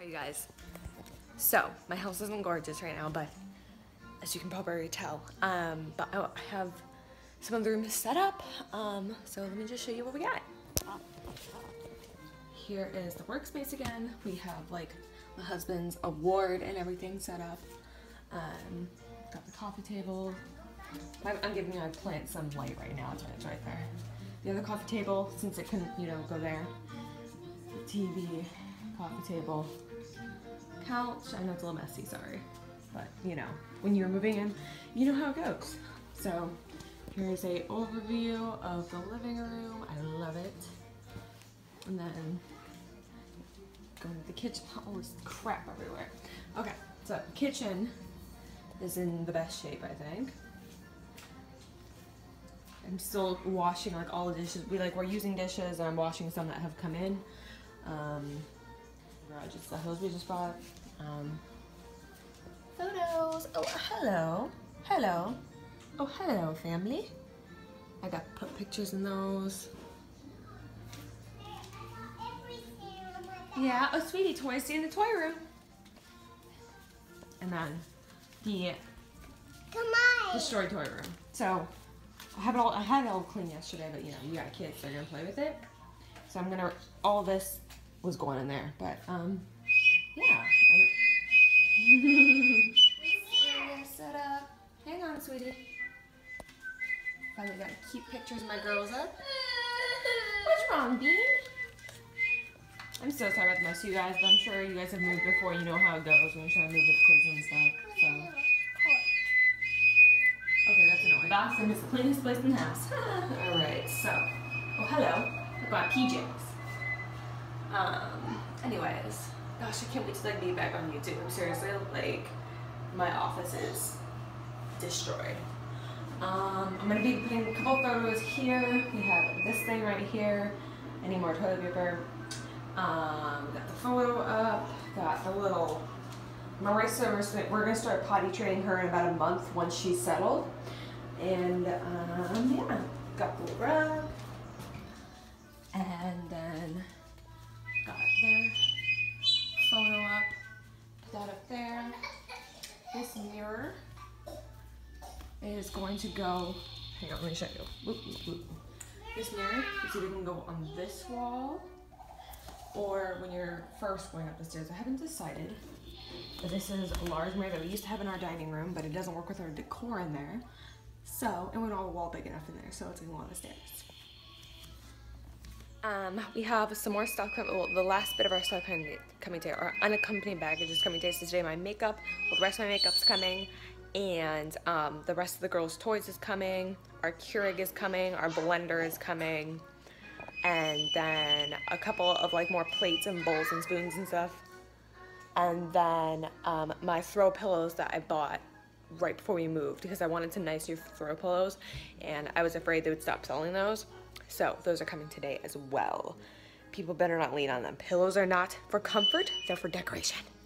You guys, so my house isn't gorgeous right now, but as you can probably tell, but I have some of the rooms set up, so let me just show you what we got. Here is the workspace again. We have like my husband's award and everything set up. Got the coffee table. I'm giving my plant some light right now, it's right there. The other coffee table, since it couldn't, go there. The TV, coffee table, couch. I know it's a little messy, sorry. But, when you're moving in, you know how it goes. So, here's a overview of the living room. I love it. And then, going to the kitchen. All this crap everywhere. Okay, so kitchen is in the best shape, I think. I'm still washing like all the dishes. We're using dishes, and I'm washing some that have come in. Garage is the hose we just bought. Photos. Oh, hello. Hello. Oh, hello, family. I got put pictures in those. Yeah. Oh, sweetie, toys stay in the toy room. And then the destroyed toy room. So I had it all clean yesterday, but you got kids, they're gonna play with it. So all this was going in there, but yeah. Set up. Hang on, sweetie. Finally got cute pictures of my girls up. What's wrong, Bean? I'm so sorry about the mess, you guys, but I'm sure you guys have moved before. You know how it goes when you're trying to move with kids and stuff. So. Okay, that's annoying. The bathroom is the cleanest place in the house. Alright, so. Oh, hello. I got PJs. Anyways. Gosh, I can't wait to be back on YouTube. Seriously, my office is destroyed. I'm gonna be putting a couple photos here. We have this thing right here. I need more toilet paper. Got the photo up. Got the little Marissa. We're gonna start potty training her in about a month once she's settled. And yeah, got the rug. And then got their photo up. Put that up there. This mirror is going to go. Hang on, let me show you. This mirror is either going to go on this wall or when you're first going up the stairs. I haven't decided. But this is a large mirror that we used to have in our dining room, but it doesn't work with our decor in there. So, and we don't have a wall big enough in there, so it's going to go on the stairs. We have some more stuff coming. Well, the last bit of our stuff coming today, our unaccompanied baggage is coming today. So today my makeup, the rest of my makeup's coming, and the rest of the girls' toys is coming. Our Keurig is coming. Our blender is coming, and then a couple of more plates and bowls and spoons and stuff. And then my throw pillows that I bought right before we moved because I wanted some nice new throw pillows, and I was afraid they would stop selling those. So those are coming today as well. People better not lean on them. Pillows are not for comfort, they're for decoration.